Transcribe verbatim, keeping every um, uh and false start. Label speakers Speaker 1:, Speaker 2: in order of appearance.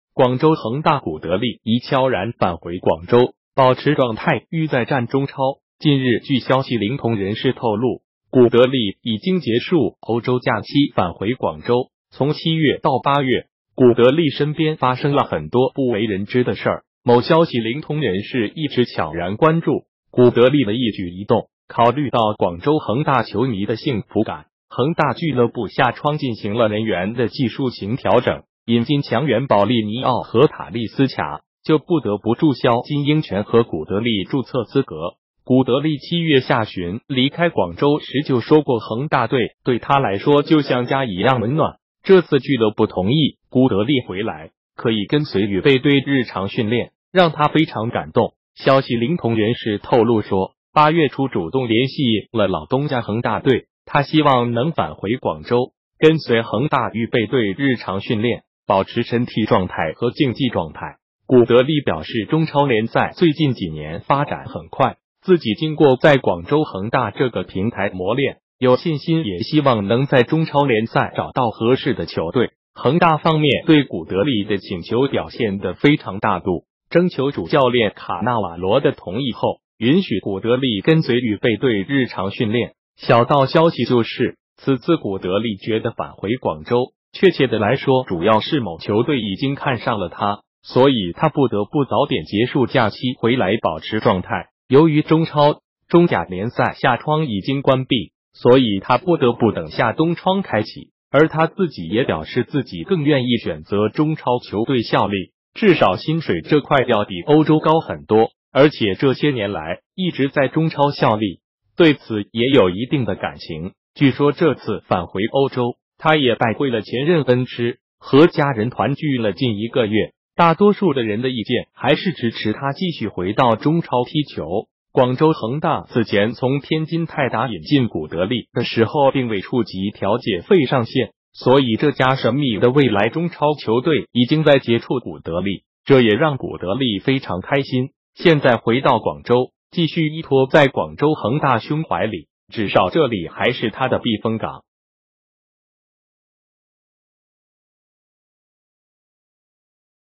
Speaker 1: 广州恒大古德利已悄然返回广州，保持状态，欲再战中超。近日，据消息灵通人士透露，古德利已经结束欧洲假期，返回广州。从七月到八月，古德利身边发生了很多不为人知的事儿。某消息灵通人士一直悄然关注古德利的一举一动。考虑到广州恒大球迷的幸福感，恒大俱乐部下窗进行了人员的技术型调整，引进强援保利尼奥和塔利斯卡，就不得不注销金英权和古德利注册资格。古德利七月下旬离开广州时就说过，恒大队对他来说就像家一样温暖。这次俱乐部同意古德利回来，可以跟随预备队日常训练，让他非常感动。消息灵通人士透露说，八月初主动联系了老东家恒大队，他希望能返回广州，跟随恒大预备队日常训练，保持身体状态和竞技状态。古德利表示，中超联赛最近几年发展很快，自己经过在广州恒大这个平台磨练，有信心，也希望能在中超联赛找到合适的球队。恒大方面对古德利的请求表现得非常大度，征求主教练卡纳瓦罗的同意后，允许古德利跟随预备队日常训练。小道消息就是，此次古德利觉得返回广州，确切的来说，主要是某球队已经看上了他，所以他不得不早点结束假期回来保持状态。由于中超、中甲联赛夏窗已经关闭，所以他不得不等下冬窗开启，而他自己也表示自己更愿意选择中超球队效力，至少薪水这块要比欧洲高很多，而且这些年来一直在中超效力，对此也有一定的感情。据说这次返回欧洲，他也拜会了前任恩师，和家人团聚了近一个月。大多数的人的意见还是支持他继续回到中超踢球。广州恒大此前从天津泰达引进古德利的时候，并未触及调解费上限，所以这家神秘的未来中超球队已经在接触古德利，这也让古德利非常开心。现在回到广州，继续依托在广州恒大胸怀里，至少这里还是他的避风港。